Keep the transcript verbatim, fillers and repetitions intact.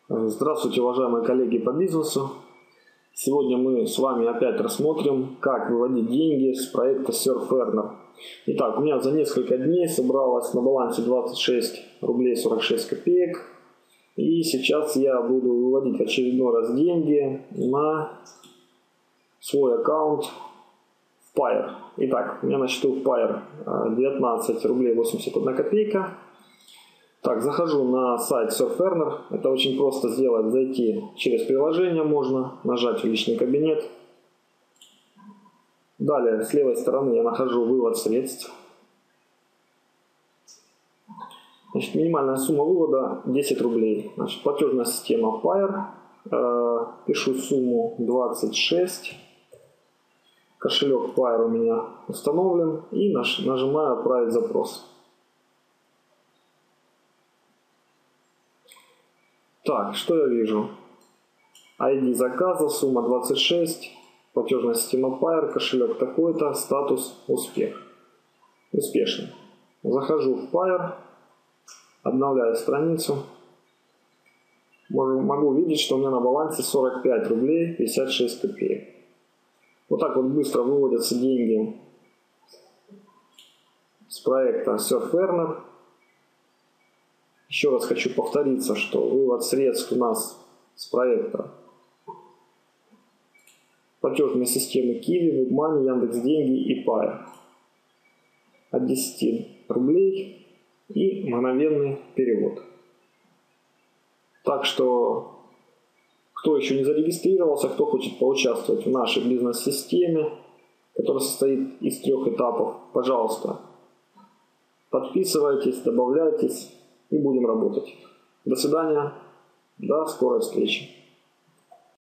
Здравствуйте, уважаемые коллеги по бизнесу. Сегодня мы с вами опять рассмотрим, как выводить деньги с проекта SurfEarner. Итак, у меня за несколько дней собралось на балансе двадцать шесть рублей сорок шесть копеек. И сейчас я буду выводить очередной раз деньги на свой аккаунт в Payeer. Итак, у меня на счету в Payeer девятнадцать рублей восемьдесят одна копейка. Так, захожу на сайт SurfEarner. Это очень просто сделать. Зайти через приложение можно, нажать в личный кабинет. Далее, с левой стороны я нахожу вывод средств. Значит, минимальная сумма вывода десять рублей. Значит, платежная система Payeer. Э, пишу сумму двадцать шесть. Кошелек Payeer у меня установлен. И наж, нажимаю «Отправить запрос». Так, что я вижу? ай ди заказа, сумма двадцать шесть, платежная система Payeer, кошелек такой-то, статус успех. Успешно. Захожу в Payeer, обновляю страницу. Могу видеть, что у меня на балансе сорок пять рублей пятьдесят шесть копеек. Вот так вот быстро выводятся деньги с проекта SurfEarner. Еще раз хочу повториться, что вывод средств у нас с проекта платежной системы Kiwi, WebMoney, Яндекс.Деньги и Payeer от десяти рублей и мгновенный перевод. Так что, кто еще не зарегистрировался, кто хочет поучаствовать в нашей бизнес-системе, которая состоит из трех этапов, пожалуйста, подписывайтесь, добавляйтесь. И будем работать. До свидания. До скорой встречи.